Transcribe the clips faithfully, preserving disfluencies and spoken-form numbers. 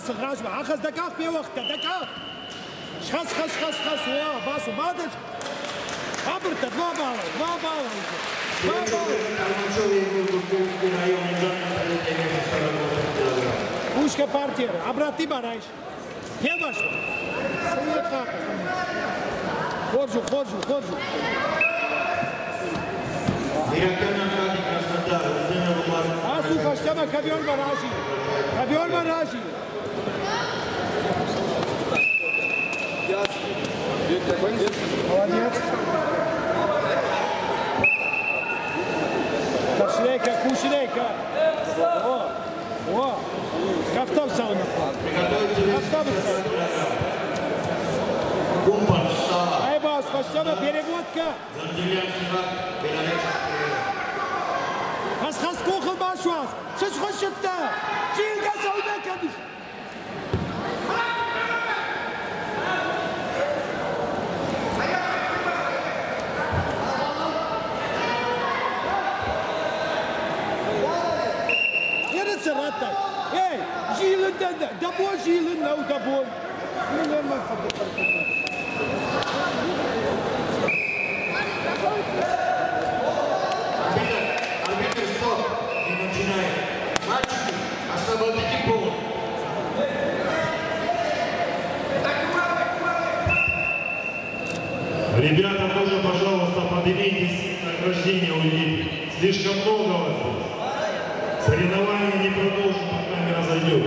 باس الراجبة أخذ دقائق في وقته دقائق خس خس خس خس واه باسو بعدش أبرت два балла два балла два балла Пушка партия обрати бараш Певаш Ходжу ходжу ходжу Асу фаштама кавион баражи кавион баражи Молодец. Кашлейка, кушелейка. О, о. Как там сауна? Как там сауна? Ай, бас, спасибо, переводка. Хас хас кухал башвас. Шиш хошетта. Чилга сауна кадиш. Эй, жилы да да, добой жилы, но добой. Ну нормально. Арбитр, стоп, не начинай. Мальчики, освободите пол. Ребята, тоже, пожалуйста, поднимитесь, награждение уйдите. Слишком много вас здесь. Соревнования не продолжим, пока не разойдет.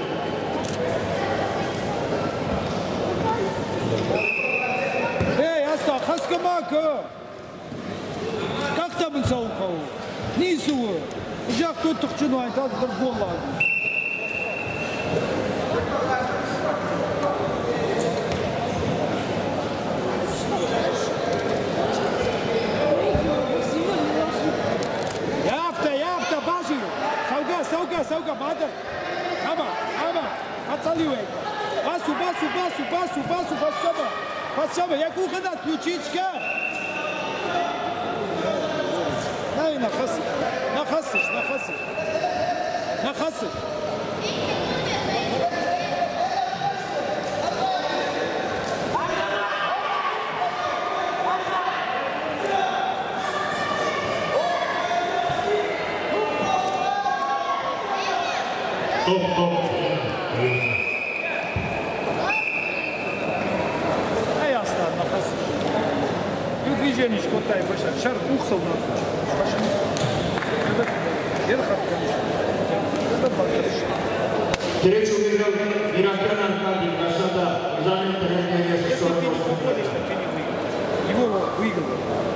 Эй, Аста, хаскамака! Как там нсауқау? Нисуы? Жақ тоттық чыну айтады бір гол алды. Sauga, sauga, mother. Ama, ama. Отсаливай. Басу, басу, басу, басу, басу, басу. Басу, я кухня ключичка. Дай нахас. Нахасиш, нахасиш. Нахасиш. Стоп, стоп. Ай, оставь, нахас. И движение шкотай, баша. Шар ухсал на. Это верхот, конечно. Это бакаш. Встречу выиграл Миракян Аркадий, красота. Занял третье место. Если ты не попадешь, то ты не выиграл. Его выиграл.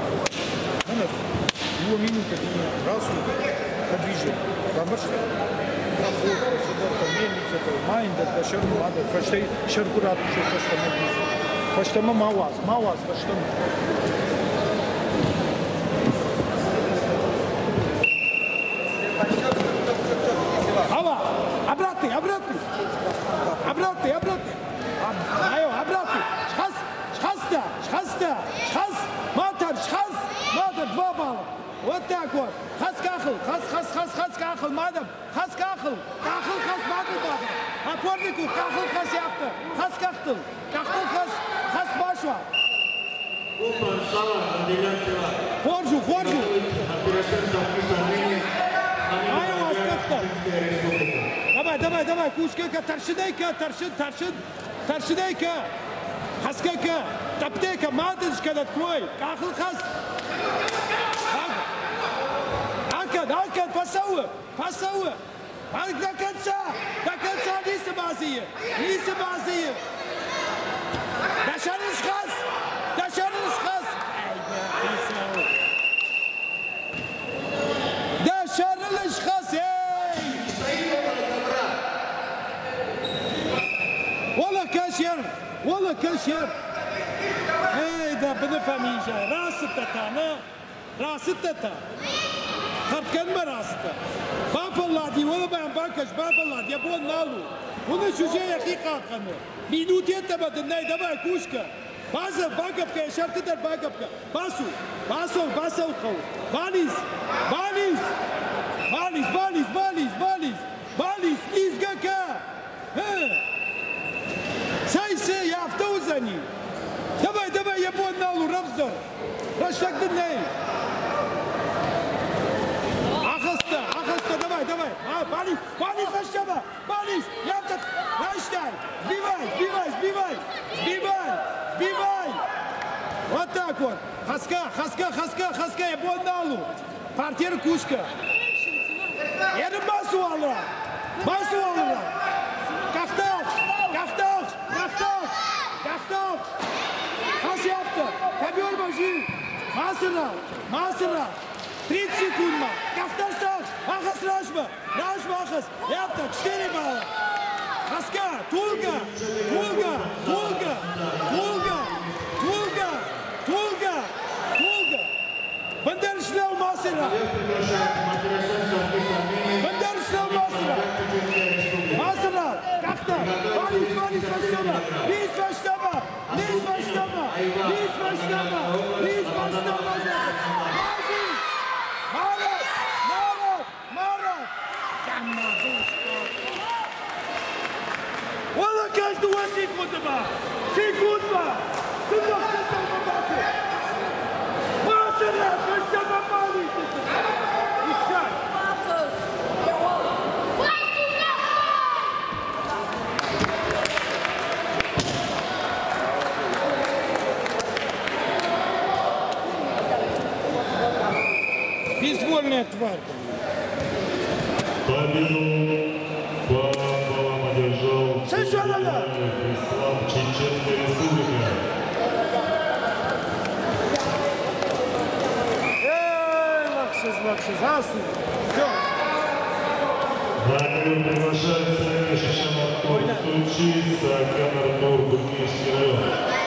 Его минута ты не раз подвижен. Бабаш. Проход, сюда, мельница, майндер, да шарку надо, почти шарку рад, что почти мы близко. Почти мы мауаз, мауаз, почти мы. Ава, обратный, обратный, обратный, обратный. Айо, обратный. Шхас, шхаста, шхаста, шхас, матар, шхас, матар, два балла. Вот так вот. Хас кахл, хас, хас, хас, хас кахл, мадам. Хас кахл, кахл, хас, мадам, мадам. Опорнику, кахл, хас яхта. Хас кахтл, кахтл, хас, хас башва. Хоржу, хоржу. Айо, аскахта. Давай, давай, давай, кушка, торшинайка, торшин, торшин, торшинайка. Хаскака, таптека, мадышка, открой. Кахл, хас. Акад, акад, пасауы, пасауы. До конца, до конца, лисы базые, лисы базые. Дашарный шхаз, дашарный шхаз. Дашарный шхаз, эй. Вала кашер, вала кашер. Эй, да бнефамижа, расыта-та, на, расыта-та. Харткен бараста. Бафаллади, ولا بهم باكش بافالлади, я бон налу. ولا شجاع حقيقة كانوا. Минуты это بدنا давай кушка. База багапка, шарты дар багапка. Басу, басу, басу кау. Балис, балис, балис, балис, балис, балис, балис, изгака. Мазани. Давай, давай, я буду на лу, Равзор. Рашак Дней. Ахаста, Ахаста, давай, давай. А, Балис, Балис, Рашаба, Балис. Я так, Раштай. Сбивай, сбивай, сбивай. Сбивай, сбивай. Вот так вот. Хаска, хаска, хаска, хаска, я буду на лу. Партия Кушка. Я не басу алла. Басу алла. Кахташ, Кахташ, Кахташ, Кахташ. Хас yaptı. Tabiyor başı. Masıra, Masıra. тридцать секунд ма. Кахташ саш. Ахас рашма. Рашма ахас. Yaptı. четыре балла. Хаска, Тулга, Тулга, Тулга, Тулга, Тулга, Тулга, Тулга. Бандершляу Масыра. Бандершляу Масыра. Масыра. Кахташ. Балис, Балис, başlama. Biz başlama. Biz başlama. Biz başlama. Biz başlama. Mazi. Marat. Marat. Marat. Valla kaçtı o sekunda. Sekunda. Sekunda. Masıra. Başlama Malis. İşte. Безвольная тварь. Победу по баллам одержал Шашалала. Ислам Чеченская республика. Эй, лакшиз, лакшиз, асу. Все. На ковер приглашается Шишанов Сучи, Саканар Нур, Бурмийский район.